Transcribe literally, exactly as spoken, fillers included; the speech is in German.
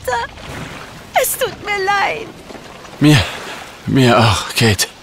Vater. Es tut mir leid. Mir, mir auch, Kate.